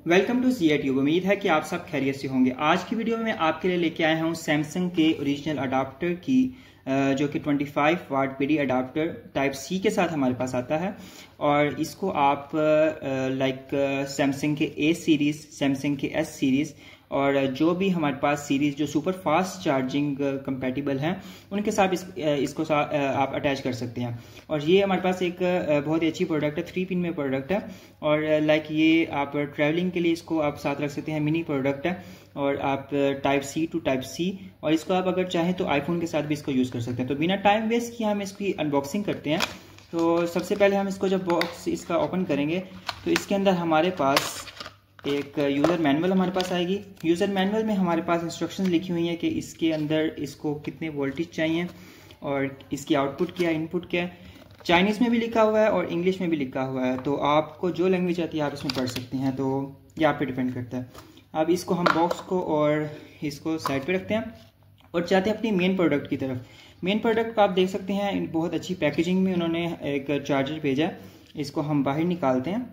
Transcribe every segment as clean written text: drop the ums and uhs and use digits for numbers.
Welcome to Zia tube. उम्मीद है कि आप सब खैरियत से होंगे। आज की वीडियो में मैं आपके लिए लेके आया हूँ सैमसंग के ओरिजिनल अडाप्टर की जो कि 25 watt PD adapter type C के साथ हमारे पास आता है। और इसको आप सैमसंग के ए सीरीज़, सैमसंग के एस सीरीज़ और जो भी हमारे पास सीरीज़ जो सुपर फास्ट चार्जिंग कंपैटिबल हैं उनके साथ इसको आप अटैच कर सकते हैं। और ये हमारे पास एक बहुत ही अच्छी प्रोडक्ट है, 3 पिन में प्रोडक्ट है। और ये आप ट्रैवलिंग के लिए इसको आप साथ रख सकते हैं। मिनी प्रोडक्ट है और आप type C to type C, और इसको आप अगर चाहें तो आईफोन के साथ भी इसको यूज़ कर सकते हैं। तो बिना टाइम वेस्ट किए हम इसकी अनबॉक्सिंग करते हैं। तो सबसे पहले हम इसको जब बॉक्स इसका ओपन करेंगे तो इसके अंदर हमारे पास एक यूज़र मैनुअल हमारे पास आएगी। यूज़र मैनुअल में हमारे पास इंस्ट्रक्शंस लिखी हुई हैं कि इसके अंदर इसको कितने वोल्टेज चाहिए और इसकी आउटपुट क्या है, इनपुट क्या है। चाइनीज़ में भी लिखा हुआ है और इंग्लिश में भी लिखा हुआ है, तो आपको जो लैंग्वेज आती है आप इसमें पढ़ सकते हैं। तो ये आप पे डिपेंड करता है। अब इसको हम बॉक्स को और इसको साइड पे रखते हैं और जाते हैं अपनी मेन प्रोडक्ट की तरफ। मेन प्रोडक्ट को आप देख सकते हैं, बहुत अच्छी पैकेजिंग में उन्होंने एक चार्जर भेजा है। इसको हम बाहर निकालते हैं।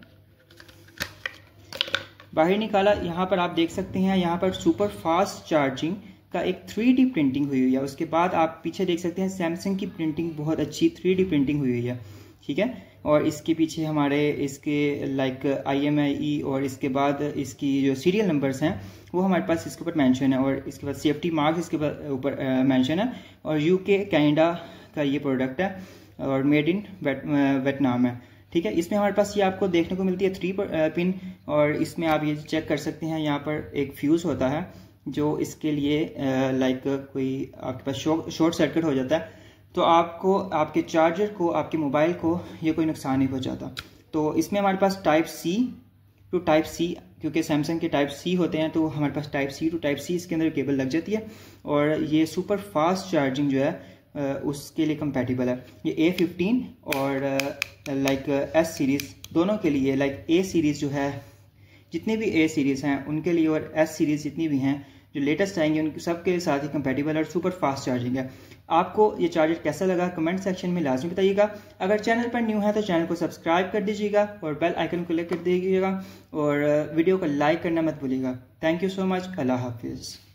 बाहर निकाला, यहाँ पर आप देख सकते हैं, यहाँ पर सुपर फास्ट चार्जिंग का एक 3D प्रिंटिंग हुई हुई है। उसके बाद आप पीछे देख सकते हैं सैमसंग की प्रिंटिंग, बहुत अच्छी 3D प्रिंटिंग हुई हुई है, ठीक है। और इसके पीछे हमारे इसके IMEI और इसके बाद इसकी जो सीरियल नंबर्स हैं वो हमारे पास इसके ऊपर मेंशन है। और इसके बाद सेफ्टी मार्क इसके ऊपर मेंशन है। और UK कनाडा का ये प्रोडक्ट है और मेड इन वियतनाम है, ठीक है। इसमें हमारे पास ये आपको देखने को मिलती है 3 पिन। और इसमें आप ये चेक कर सकते हैं, यहाँ पर एक फ्यूज़ होता है जो इसके लिए कोई आपके पास शॉर्ट सर्किट हो जाता है तो आपको, आपके चार्जर को, आपके मोबाइल को ये कोई नुकसान नहीं पहुंचाता। तो इसमें हमारे पास type C to type C, क्योंकि सैमसंग के टाइप सी होते हैं तो हमारे पास type C to type C इसके अंदर केबल लग जाती है। और ये सुपर फास्ट चार्जिंग जो है उसके लिए कंपैटिबल है। ये A15 और एस सीरीज़ दोनों के लिए, ए सीरीज़ जो है, जितने भी ए सीरीज़ हैं उनके लिए और एस सीरीज़ जितनी भी हैं जो लेटेस्ट आएंगे उनके सबके साथ ही कंपैटिबल और सुपर फास्ट चार्जिंग है। आपको ये चार्जर कैसा लगा कमेंट सेक्शन में लाजमी बताइएगा। अगर चैनल पर न्यू है तो चैनल को सब्सक्राइब कर दीजिएगा और बेल आइकन को क्लिक कर दीजिएगा और वीडियो को लाइक करना मत भूलिएगा। Thank you so much. अल्लाह हाफिज़।